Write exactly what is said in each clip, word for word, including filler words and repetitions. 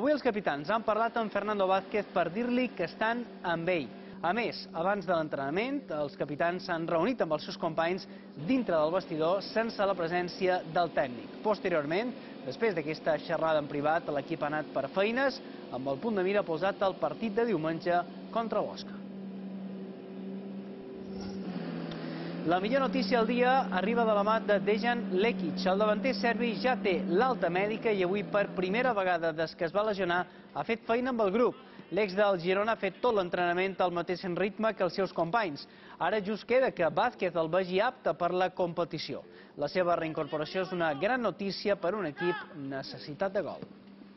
Avui els capitans han parlat amb Fernando Vázquez per dir-li que estan amb ell. A més, abans de l'entrenament, els capitans s'han reunit amb els seus companys dintre del vestidor sense la presència del tècnic. Posteriorment, després d'aquesta xerrada en privat, l'equip ha anat per feines amb el punt de mira posat al partit de diumenge contra l'Osca. La millor notícia del dia arriba de la mà de Dejan Lekic. El davanter serbi ja té l'alta mèdica i avui per primera vegada des que es va lesionar ha fet feina amb el grup. L'ex del Girona ha fet tot l'entrenament al mateix ritme que els seus companys. Ara just queda que Vázquez el vegi apte per la competició. La seva reincorporació és una gran notícia per un equip necessitat de gol.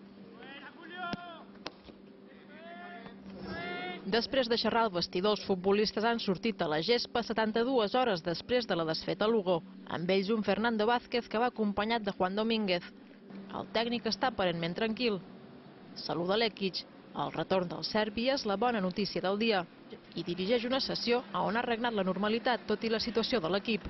Després de xerrar al vestidor, els futbolistes han sortit a la gespa setanta-dues hores després de la desfeta a Lugo. Amb ells un Fernando Vázquez que va acompanyat de Juan Domínguez. El tècnic està aparentment tranquil. Saluda Lekic. El retorn del serbi és la bona notícia del dia i dirigeix una sessió on ha regnat la normalitat, tot i la situació de l'equip.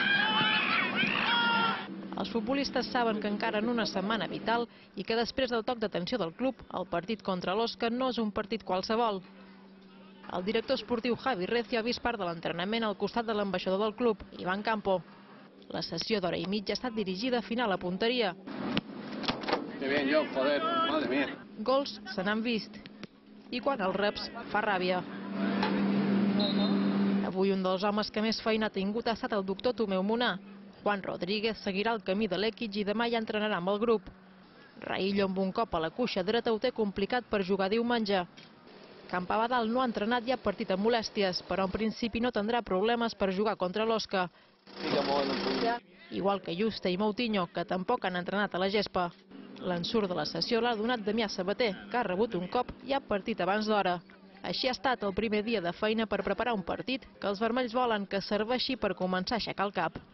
Els futbolistes saben que encara en una setmana vital i que després del toc d'atenció del club, el partit contra l'Osca no és un partit qualsevol. El director esportiu Javi Recio ha vist part de l'entrenament al costat de l'ambaixador del club, Iván Campo. La sessió d'hora i mitja ha estat dirigida a afinar la punteria. Que bien, jo, joder, madre mía. Gols se n'han vist. I quan els reps fa ràbia. Avui un dels homes que més feina ha tingut ha estat el doctor Tomeu Monar. Juan Rodríguez seguirà el camí de Lekic i demà ja entrenarà amb el grup. Raillo amb un cop a la cuixa dreta ho té complicat per jugar diumenge. Campabadal no ha entrenat i ha partit amb molèsties, però en principi no tindrà problemes per jugar contra l'Osca. Igual que Juste i Moutinho, que tampoc han entrenat a la gespa. L'ensurt de la sessió l'ha donat Damià Sabater, que ha rebut un cop i ha partit abans d'hora. Així ha estat el primer dia de feina per preparar un partit que els vermells volen que serveixi per començar a aixecar el cap.